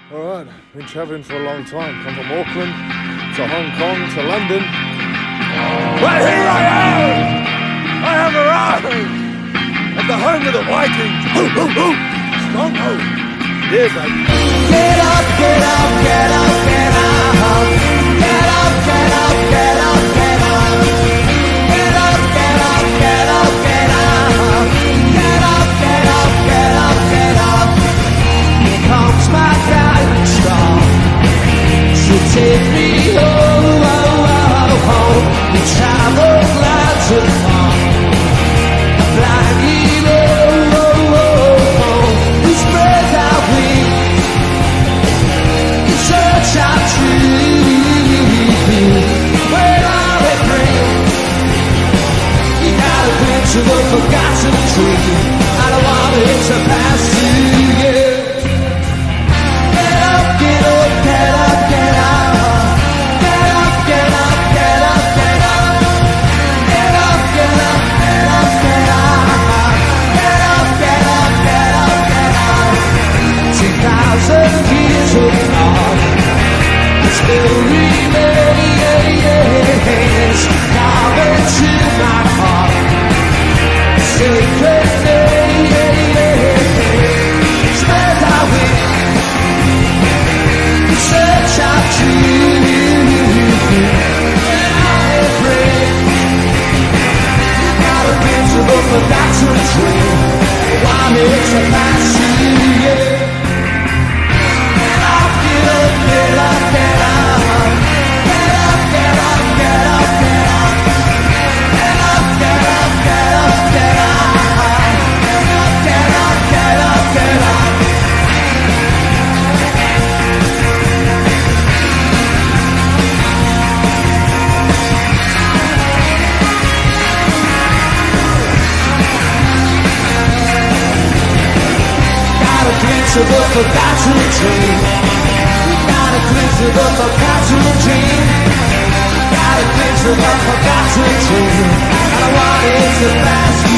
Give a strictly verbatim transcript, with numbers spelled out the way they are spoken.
Alright, been travelling for a long time. Come from Auckland to Hong Kong to London. But here I am! I have arrived at the home of the Vikings. Stronghold. Yeah, baby. Get up, get up, get up, get up. Get up, get up, get up, get up. Get up, get up, get up, get up. Get up, get up, get up, get up. Here comes my guiding star. So take me home, oh, oh, home. We traveled lands and far. A blind eagle, oh, oh, oh. We spread our wings in search of truth. Where are they bring? You gotta bring to the forgotten tree. I don't want it to pass through you. Get up, get up, get up, get up. Get up, get up, get up, get up. Get up, get up, get up, get up. Get up, get up, get up, get up. Two thousand years of thought still remains. Carve into my heart. Sacred name. Spread our wings. Search our truth. When I pray, you gotta be to the forgotten tree. Why it's a pass through you? Get up, get up, get up, get up. Get up, get up, get up, get up. Get up, get up, get up, get up. Get up, get up, get up, get up. Gotta cling to the forgotten dream. Gotta cling to the forgotten dream. Gotta cling to the forgotten dream. I don't want it to pass you.